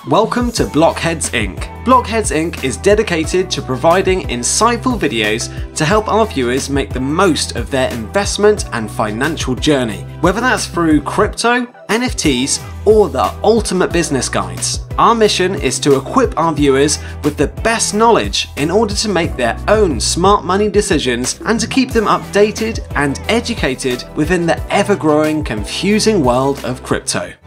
Welcome to Blockheads Inc. Blockheads Inc. is dedicated to providing insightful videos to help our viewers make the most of their investment and financial journey, whether that's through crypto, NFTs, or the ultimate business guides. Our mission is to equip our viewers with the best knowledge in order to make their own smart money decisions and to keep them updated and educated within the ever-growing, confusing world of crypto.